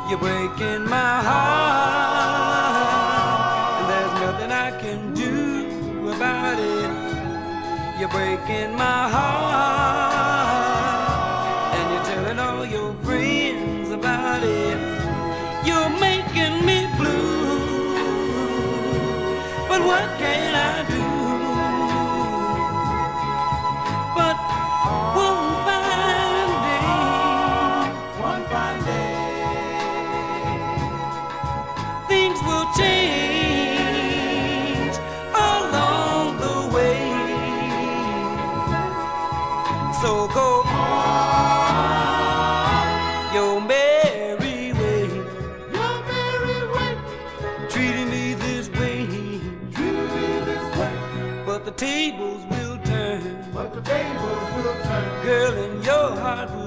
You're breaking my heart, and there's nothing I can do about it. You're breaking my heart, and you're telling all your friends about it. You're making me blue, but what can I do? But one fine day, things will change along the way. So go on your merry way, treating me this way, but the tables will turn, girl, and your heart will